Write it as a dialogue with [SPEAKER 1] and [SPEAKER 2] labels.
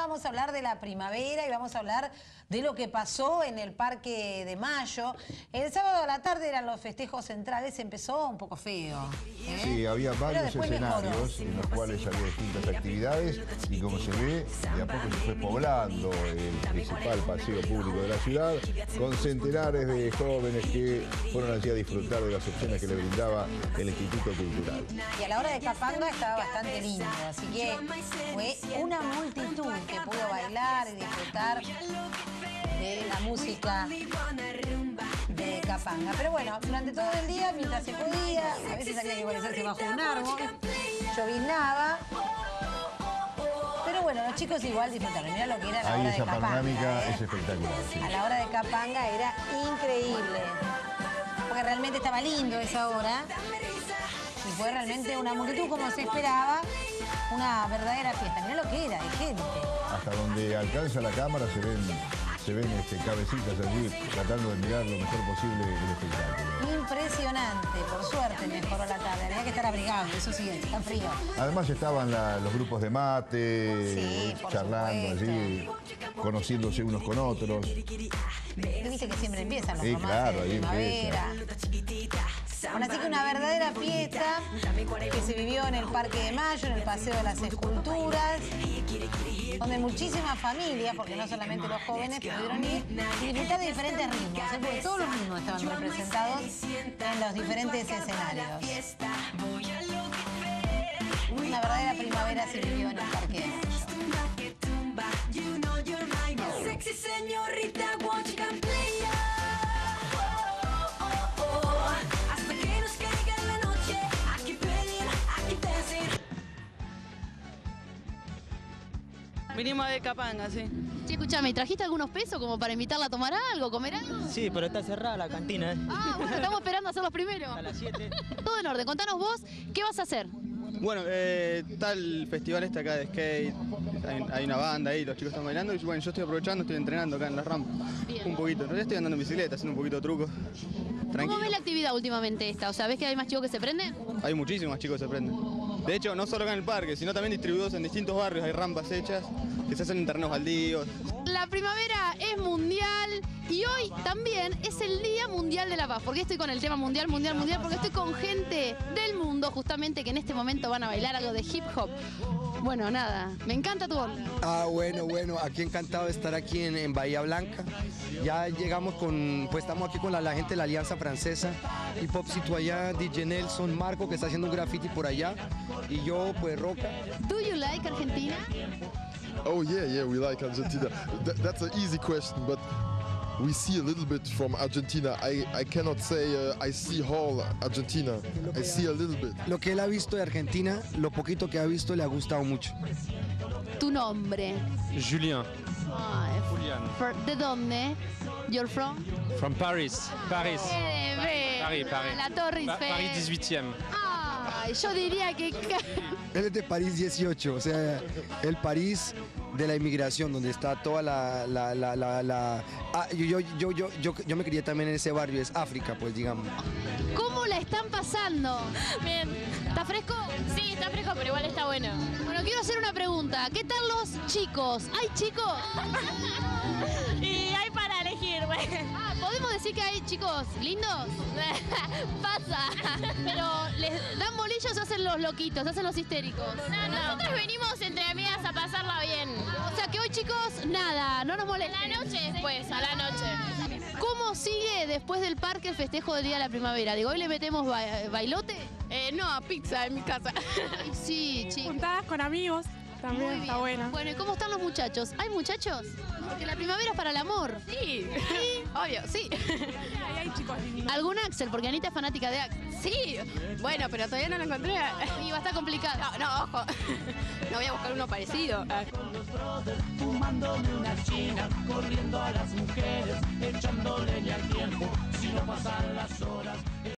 [SPEAKER 1] vamos a hablar de la primavera y vamos a hablar de lo que pasó en el Parque de Mayo. El sábado a la tarde eran los festejos centrales, empezó un poco feo.
[SPEAKER 2] Sí, había varios escenarios en los cuales había distintas actividades y como se ve, de a poco se fue poblando el principal paseo público de la ciudad con centenares de jóvenes que fueron allí a disfrutar de las opciones que le brindaba el Instituto Cultural.
[SPEAKER 1] Y a la hora de Capanga estaba bastante lindo, así que fue una multitud que pudo bailar y disfrutar de la música de Capanga. Pero bueno, durante todo el día, mientras se podía, a veces había que guarecerse bajo un árbol, lloviznaba. Pero bueno, los chicos igual disfrutaron. Mirá lo que era la hora de Capanga.
[SPEAKER 2] Esa panorámica es espectacular. Sí.
[SPEAKER 1] A la hora de Capanga era increíble. Porque realmente estaba lindo esa hora. Y fue realmente una multitud como se esperaba. Una verdadera fiesta. Mirá lo que era de gente.
[SPEAKER 2] Hasta donde alcanza la cámara se ven cabecitas allí tratando de mirar lo mejor posible el espectáculo.
[SPEAKER 1] Impresionante, por suerte mejoró la tarde. Había que estar abrigado, eso sí, está frío.
[SPEAKER 2] Además estaban los grupos de mate,
[SPEAKER 1] sí,
[SPEAKER 2] charlando allí, conociéndose unos con otros.
[SPEAKER 1] Viste que siempre empiezan los romances
[SPEAKER 2] claro,
[SPEAKER 1] de primavera. Bueno, así que una verdadera fiesta que se vivió en el Parque de Mayo, en el Paseo de las Esculturas, donde muchísimas familias, porque no solamente los jóvenes, pudieron ir y disfrutar de diferentes ritmos, porque todos los ritmos estaban representados en los diferentes escenarios. Una verdadera primavera se vivió en el Parque de Mayo.
[SPEAKER 3] Vinimos de Capanga, sí.
[SPEAKER 4] Che, escuchame, ¿trajiste algunos pesos como para invitarla a tomar algo, comer algo?
[SPEAKER 5] Sí, pero está cerrada la cantina, ¿eh?
[SPEAKER 4] Ah, bueno, estamos esperando a ser los primeros.
[SPEAKER 5] A las 7.
[SPEAKER 4] Todo en orden. Contanos vos, ¿qué vas a hacer?
[SPEAKER 3] Bueno, está el festival acá de skate, hay una banda ahí, los chicos están bailando y bueno, yo estoy aprovechando, estoy entrenando acá en la rampa.
[SPEAKER 4] Bien.
[SPEAKER 3] Un poquito, en realidad estoy andando en bicicleta, haciendo un poquito de truco. Tranquilo.
[SPEAKER 4] ¿Cómo ves la actividad últimamente esta? O sea, ¿ves que hay más chicos que se prenden?
[SPEAKER 3] Hay muchísimos chicos que se prenden. De hecho, no solo acá en el parque, sino también distribuidos en distintos barrios, hay rampas hechas que se hacen en terrenos baldíos.
[SPEAKER 4] La primavera es mundial y hoy también es el Día Mundial de la Paz. ¿Por qué estoy con el tema mundial? Porque estoy con gente del mundo justamente que en este momento van a bailar algo de hip hop. Bueno, nada, me encanta tu onda.
[SPEAKER 6] Ah, bueno, aquí encantado de estar aquí en Bahía Blanca. Ya llegamos pues estamos aquí con la gente de la Alianza Francesa, Hip Hopcito allá, DJ Nelson, Marco que está haciendo un graffiti por allá y yo pues Roca.
[SPEAKER 4] Do you like Argentina?
[SPEAKER 7] Oh yeah, we like Argentina. That's an easy question, but we see a little bit from Argentina. I cannot say I see whole Argentina. I see a little bit.
[SPEAKER 6] Lo que él ha visto de Argentina, lo poquito que ha visto le ha gustado mucho.
[SPEAKER 4] Tu nombre.
[SPEAKER 5] Julien.
[SPEAKER 4] Julián. ¿De dónde? You're from?
[SPEAKER 5] From Paris. Paris. Paris.
[SPEAKER 4] La Torre Eiffel.
[SPEAKER 5] Paris 18e.
[SPEAKER 4] Ay, yo diría que...
[SPEAKER 6] Él es de París 18, o sea, el París de la inmigración, donde está toda yo me crié también en ese barrio, es África, pues digamos.
[SPEAKER 4] ¿Cómo la están pasando?
[SPEAKER 8] Bien.
[SPEAKER 4] ¿Está fresco?
[SPEAKER 8] Sí, está fresco, pero igual está bueno.
[SPEAKER 4] Bueno, quiero hacer una pregunta. ¿Qué tal los chicos? ¿Hay chicos?
[SPEAKER 8] Y hay para elegir, güey.
[SPEAKER 4] Ah, ¿podemos decir que hay chicos lindos?
[SPEAKER 8] Pasa.
[SPEAKER 4] Pero les dan bolillos o se hacen los loquitos, se hacen los histéricos.
[SPEAKER 8] No, nosotros venimos entre amigas a pasarla bien.
[SPEAKER 4] O sea que hoy, chicos, nada, no nos molesten.
[SPEAKER 8] A la noche después, a la noche.
[SPEAKER 4] ¿Cómo sigue después del parque el festejo del Día de la Primavera? Digo, ¿hoy le metemos bailote?
[SPEAKER 8] No, pizza en mi casa.
[SPEAKER 4] Sí, chicos.
[SPEAKER 9] Juntadas con amigos, también está buena.
[SPEAKER 4] Bueno, ¿y cómo están los muchachos? ¿Hay muchachos? Porque la primavera es para el amor.
[SPEAKER 8] Sí, obvio, sí.
[SPEAKER 9] Ahí hay chicos lindos.
[SPEAKER 4] ¿Algún Axel? Porque Anita es fanática de Axel.
[SPEAKER 8] Sí, bueno, pero todavía no lo encontré.
[SPEAKER 4] Y va a estar complicado.
[SPEAKER 8] No, ojo. No voy a buscar uno parecido.
[SPEAKER 10] Con los brothers, fumándome una china, corriendo a las mujeres, echándole al tiempo, si no pasan las horas.